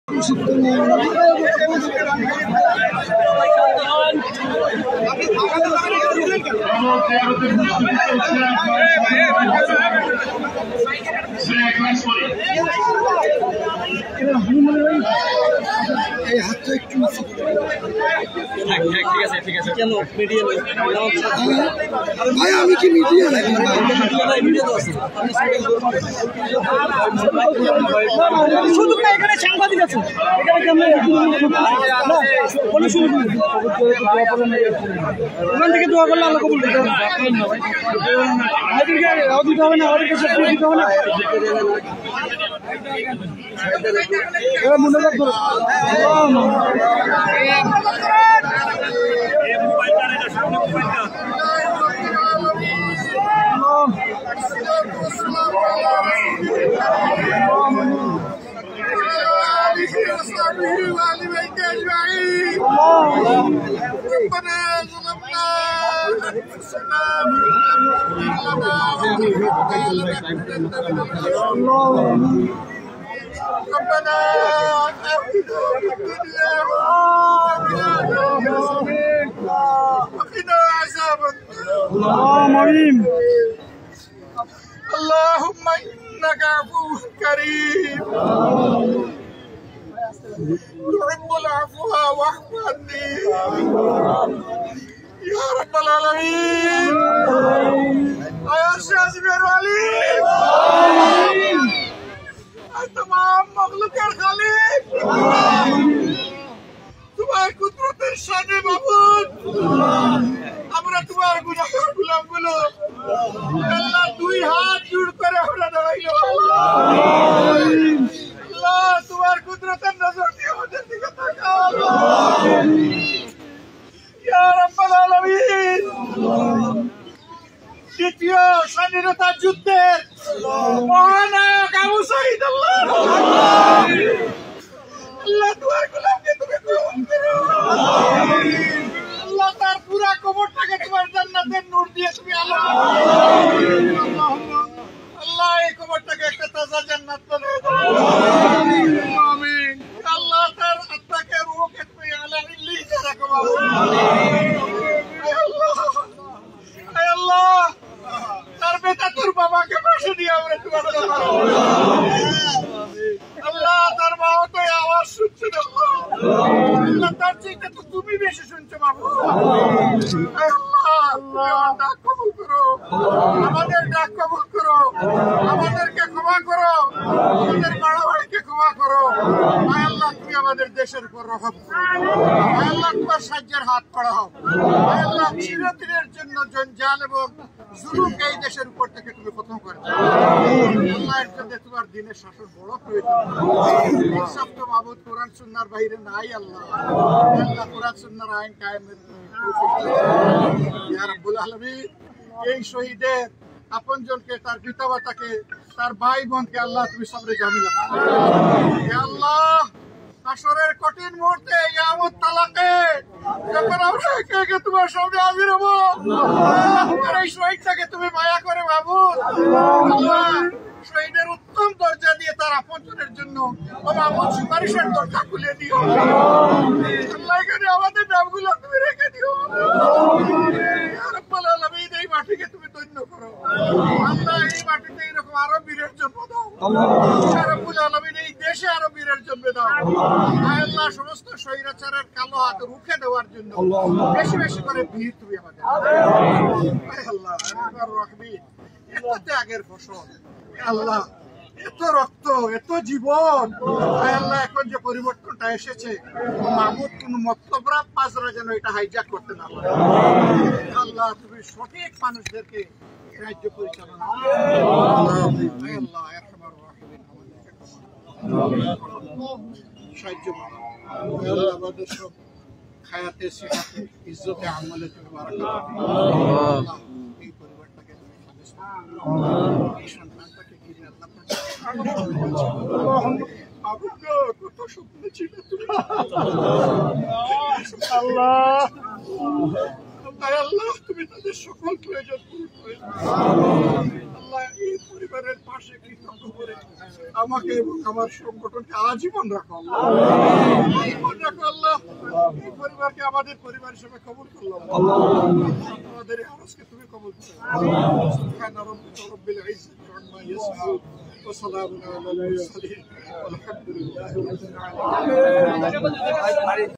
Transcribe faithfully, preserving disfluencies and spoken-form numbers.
এই হাতটা একটু ঠিক আছে ঠিক আছে কেন মিডিয়া ভাই আমি কি মিডিয়া নাকি শুধু না এখানে সাংবাদিক আছে এখানে ওখান থেকে দোয়া করলে আল্লাহ কবুল করবে দিতে হবে না ওদের কাছে দিতে হবে না এরা মনে রাখবো ربنا وقنا عذاب النار اللهم انك عفو كريم تحب العفو واعف عني يا رب العالمين يا شاذب الوليد तमाम मखलूकेर खालिक तुम्हार कुदरतेर शाने माबूद আমরা তোমার গুনাহগার গোলামগুলো আল্লাহ দুই হাত জোড় করে আমরা দাঁড়াইলো আল্লাহ তোমার কুদরতের নজর দিয়ে আমাদের দিকে তাকাও ইয়া রাব্বাল আলামিন দ্বিতীয় স্বাধীনতা যুদ্ধের মহানায়ক আবু সাঈদ আল্লাহ আল্লাহ তোমার গোলামকে তুমি কবুল করো আল্লাহ তার পুরা কবরটাকে তোমার জান্নাতের নূর দিয়ে তুমি আলো আল্লাহ এই কবরটাকে একটা তাজা জান্নাত বানিয়ে দাও আমিন আল্লাহ তার আত্মাকে রূহকে তুমি আলা ইল্লিয়িনে রাখো আল্লাহ তার বেটা তোর বাবাকে পাশে দিয়ে আমরা তোমার আল্লাহ তার বাবা তো আওয়াজ শুনছে না আল্লাহ তার চেয়ে তো তুমি বেশি শুনছো বাবু আল্লাহ তুমি আমার ডাক কবুল করো আমাদের ডাক কবুল করো আমাদেরকে ক্ষমা করো আমাদের বাড়াবাড়িকে ক্ষমা করো আল্লাহ তুমি আমাদের দেশের উপর রহম করো আল্লাহ তোমার সাহায্যের হাত বাড়াও আল্লাহ চিরদিনের জন্য জঞ্জাল এবং জুলুমকে এই দেশের উপর থেকে তুমি খতম করে দাও আল্লাহ এর জন্য তোমার দিনের শাসন বড় প্রয়োজন ইনসাফ তো মাবুদ কোরআন সুন্নাহর বাইরে নাই আল্লাহ আল্লাহ কোরআন সুন্নাহর আইন কায়েমের তৌফিক দাও ইয়া রাব্বুল আলামিন এই শহীদের আপনজনকে তার পিতা মাতাকে তার ভাই বোনকে আল্লাহ তুমি সবরে জামিলা ইয়া আল্লাহ হাসরের কঠিন মুহূর্তে ইয়ামত তালাকে যখন আমরা একে একে তোমার সামনে হাজির হবো তোমার এই শহীদটাকে তুমি মায়া করে মাবুদ আল্লাহ শহীদের উত্তম দরজা দিয়ে তার আপনজনের জন্য ও মাবুদ সুপারিশের দরজা খুলে দিও আল্লাহ এখানে আমাদের নামগুলো তুমি রেখে দিও ইয়া রাব্বুল আলামিন এই মাটিকে তুমি ধন্য করো আল্লাহ এই মাটিতে এরকম আরো বীরের জন্ম দাও ইয়া রাব্বুল আলামিন এই দেশে আরো বীরের জন্ম দাও আল্লাহ সমস্ত স্বৈরাচারের কালো হাত রুখে দেওয়ার জন্য বেশি বেশি করে ভিড় তুমি আমাদের আল্লাহ আকবার রাহমিন এত ত্যাগের ফসল আল্লাহ এত রক্ত এত জীবন আল্লাহ এখন যে পরিবর্তনটা এসেছে মাহমুদ কোন মতলবরা পাজরা যেন এটা হাইজ্যাক করতে না পারে আল্লাহ তুমি সঠিক মানুষদেরকে রাজ্য পরিচালনা আল্লাহ আরহামার রাহিমিন সাহায্য করো আমাদের সব খায়াতে সিহাতে ইজ্জতে আমলে তুমি বারাকাত আল্লাহ এই পরিবারটাকে তুমি হাফেজ করো এই সন্তানটাকে ঘিরে আল্লাহ কত স্বপ্ন ছিল আল্লাহ আল্লাহ তুমি তাদের সকল প্রয়োজন পূরণ করে আল্লাহ এই এই পরিবারের পাশে কৃতজ্ঞ করে আমাকে এবং আমার সংগঠনকে আজীবন রাখো আল্লাহ। আজীবন রাখো আল্লাহ। এই পরিবারকে আমাদের পরিবার হিসেবে কবুল করলাম। আমাদের এই আরজকে তুমি কবুল করো। সুবহান রাব্বিকা রাব্বিল ইজ্জাতি আম্মা ইয়াসিফুন ওয়া সালামুন আলাল মুরসালিন ওয়ালহামদুলিল্লাহি রাব্বিল আলামিন।